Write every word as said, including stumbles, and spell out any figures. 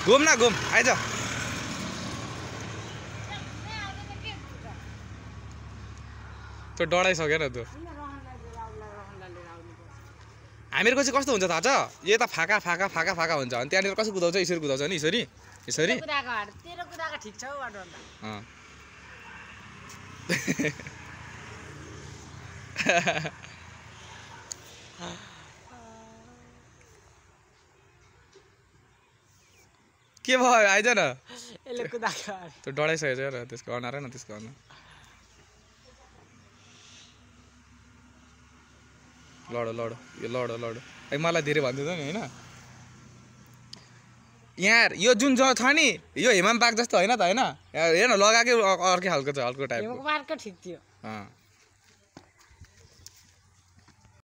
घुम न घुम आइज त्यो डराइसक्यो न त्यो हामीहरूको चाहिँ कस्तो हुन्छ थाहा छ यता फाका फाका फाका फाका हुन्छ अनि त्यहाँनिर कसरी कुदाउँछ यसरी कुदाउँछ नि यसरी यसरी के भयो आइज न त्यो डराइसकेको छ र त्यसको अनुहार न त्यसको अनुहार लड लड यो लड लड है मलाई धेरै भन्दिँदैन नि होइन यहाँ यो जुन ज छ नि यो हेमाम पार्क जस्तो होइन त होइन हेर्न लगाएकै अर्कै खालको छ अर्को टाइपको ठिक थियो।